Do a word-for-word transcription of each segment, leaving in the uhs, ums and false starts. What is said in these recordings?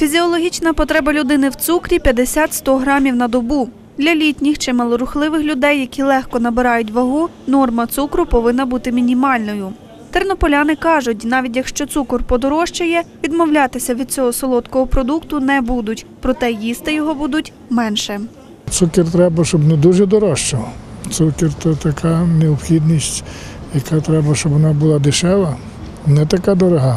Фізіологічна потреба людини в цукрі – п'ятдесят - сто грамів на добу. Для літніх чи малорухливих людей, які легко набирають вагу, норма цукру повинна бути мінімальною. Тернополяни кажуть, навіть якщо цукор подорожчає, відмовлятися від цього солодкого продукту не будуть, проте їсти його будуть менше. Цукор треба, щоб не дуже дорожчав. Цукор – це така необхідність, яка треба, щоб вона була дешева, не така дорога.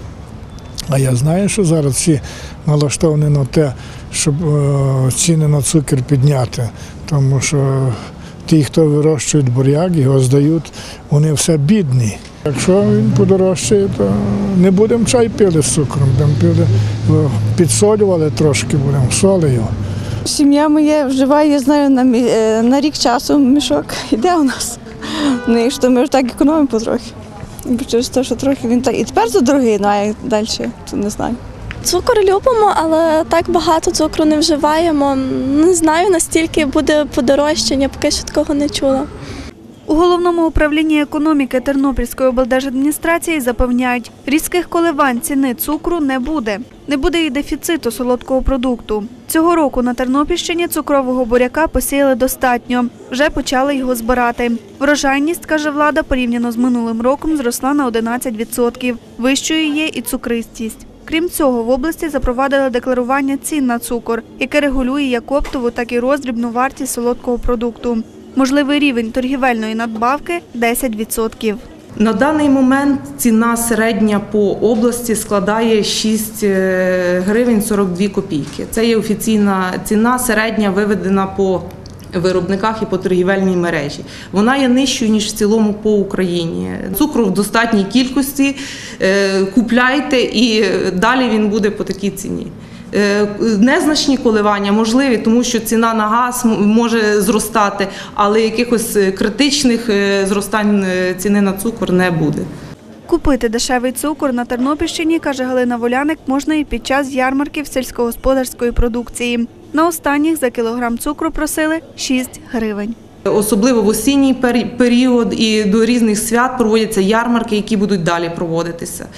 А я знаю, що зараз всі налаштовані на те, щоб ціни на цукор підняти, тому що ті, хто вирощують буряк, його здають, вони все бідні. Якщо він подорожчає, то не будемо чай пили з цукром, будемо пили, підсолювали трошки, будемо соли його. Сім'я моя вживає, я знаю, на, на рік часу мішок йде у нас. Ну, якщо ми ж так економимо потрохи. Через те, що трохи він так і тепер задорогий, ну а як далі, то не знаю. Цукор любимо, але так багато цукру не вживаємо. Не знаю, настільки буде подорожчання, поки що такого не чула. У Головному управлінні економіки Тернопільської облдержадміністрації запевняють, різких коливань ціни цукру не буде. Не буде і дефіциту солодкого продукту. Цього року на Тернопільщині цукрового буряка посіяли достатньо. Вже почали його збирати. Врожайність, каже влада, порівняно з минулим роком зросла на одинадцять відсотків. Вищою є і цукристість. Крім цього, в області запровадили декларування цін на цукор, яке регулює як оптову, так і роздрібну вартість солодкого продукту. Можливий рівень торгівельної надбавки – десять відсотків. На даний момент ціна середня по області складає шість гривень сорок дві копійки. Це є офіційна ціна, середня виведена по виробниках і по торгівельній мережі. Вона є нижчою, ніж в цілому по Україні. Цукру в достатній кількості, купляйте і далі він буде по такій ціні. Незначні коливання можливі, тому що ціна на газ може зростати, але якихось критичних зростань ціни на цукор не буде. Купити дешевий цукор на Тернопільщині, каже Галина Воляник, можна і під час ярмарків сільськогосподарської продукції. На останніх за кілограм цукру просили шість гривень. Особливо в осінній період і до різних свят проводяться ярмарки, які будуть далі проводитися.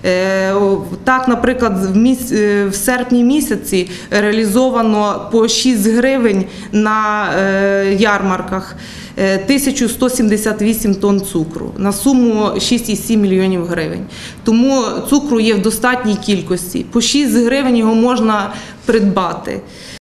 Так, наприклад, в серпні місяці реалізовано по шість гривень на ярмарках тисяча сто сімдесят вісім тонн цукру на суму шість цілих сім мільйонів гривень. Тому цукру є в достатній кількості. По шість гривень його можна придбати.